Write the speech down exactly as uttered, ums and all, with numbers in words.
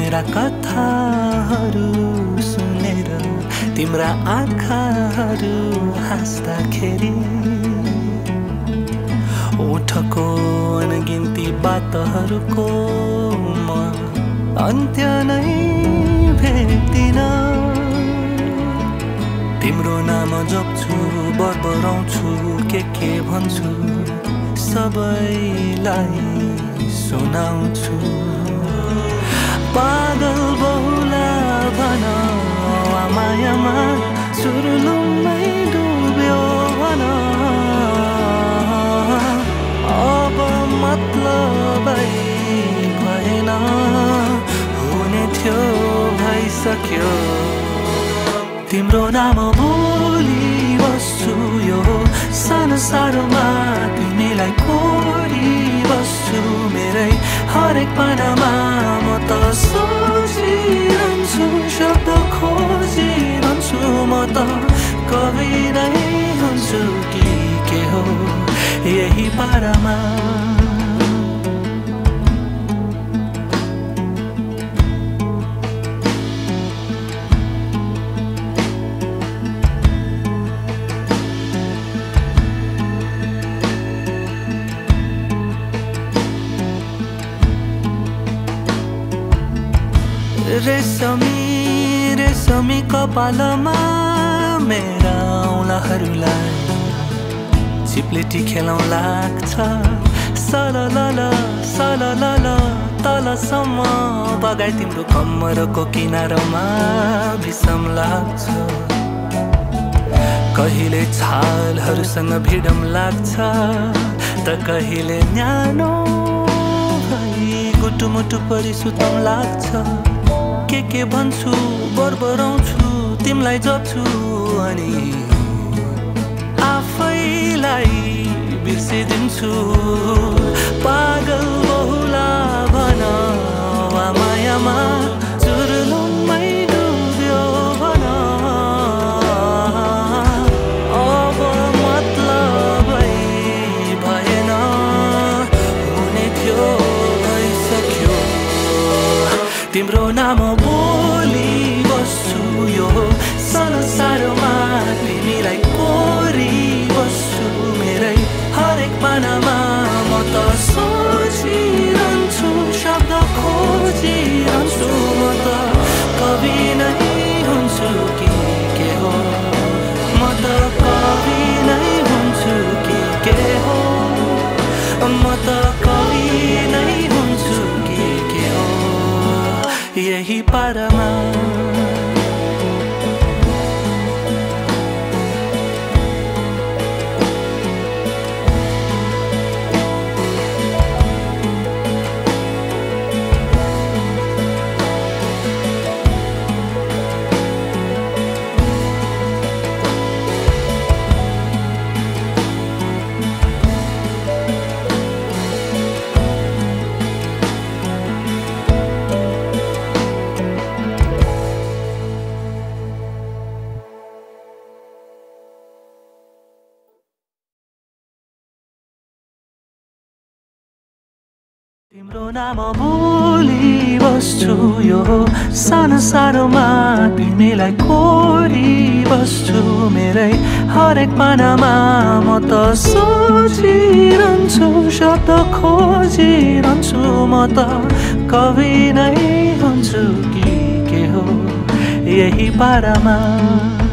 मेरा कथाहरू सुनेर तिम्रा आँखाहरू हाँस्दाखेरि ओठको अनगिन्ती बातहरूको म अन्त्य नै भेट्दिन। तिम्रो नाम जप्छु बरबराउँछु के के भन्छु सबैलाई सुनाउँछु। पागल बहुला भन मायामा सुरुलुमै डुब्यो भन। अब मतलबै भएन हुने थियो भइसक्यो। तिम्रो नाम भोलि बस्छु यो संसारमा तिमीलाई कोरी बस्छु मेरै हरेक पानामा। म त सोचिरहन्छु शब्द खोजिरहन्छु म त कवि नै हुन्छु कि के हो यही पारामा। रेशमी रेशमी कपालमा मेरा औँलाहरूलाई चिप्लेटी खेलाउँ लाग्छ। सललल सललल तलसम्म बगाई तिम्रो कम्मरको किनारमा विषम लाग्छ। कहिले छालहरूसँग भिडम लाग्छ त कहिले न्यानो भई गुटुमुटु परि सुतम लाग्छ। के के भन्छु बरबराउँछु तिमीलाई जप्छु अनि आफैलाई बिर्सिदिन्छु। पागल बहुला भन मायामा चुरुलुमै डुब्यो भन। अब मतलबै भएन हुने थियो भइसक्यो। तिम्रो नाम बोली बस्छु यो संसारमा तिमीलाई कोरी बस्छु मेरै हरेक पानामा। म त सोचिरहन्छु शब्द खोजिरहन्छु म त कवि नै हुन्छु कि के हो। म त कवि नै हुन्छु कि के हो। म त कवि नै हुन्छु कि के हो यही पारामा। तिम्रो नाम भोलि बस्छु यो संसारमा तिमीलाई कोरी बस्छु मेरै हरेक पानामा। म त सोचिरहन्छु शब्द खोजिरहन्छु म त कवि नै हुन्छु कि के हो यही पारामा।